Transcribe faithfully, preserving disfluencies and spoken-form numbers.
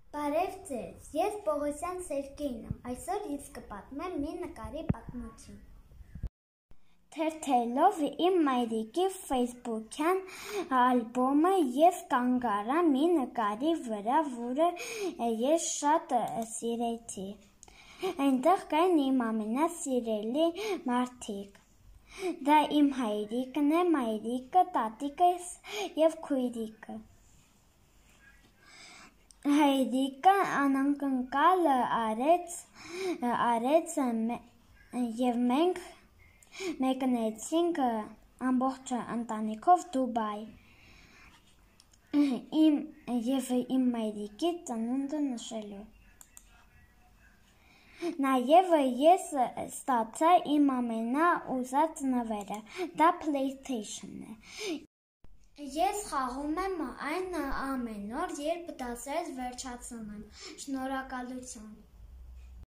Բարև ձեզ, ես Պողոսյան Սերգեյն եմ, այսօր ես կպատմեմ մի նկարի պատմություն։ Թերթելով իմ մայրիկի ֆեյսբուքյան ալբոմը ես կանգ առա մի նկարի վրա, որը ես շատ սիրեցի։ Այնտեղ կային իմ ամենասիրելի մարդիկ։ Դա իմ հայրիկն է, մայրիկը, տատիկս և քույրիկը։ Հայրիկը անակնկալ արեց, արեց և մենք մեկնեցինք ամբողջ ընտանիքով Դուբայ և իմ մայրիկի ծնունդը նշելու։ Նաև ես ստացա իմ ամենաուզած նվերը, դա PlayStation է։ Ես խաղում եմ այն ամեն օր, երբ դասերս վերջացնում եմ։ Շնորհակալություն։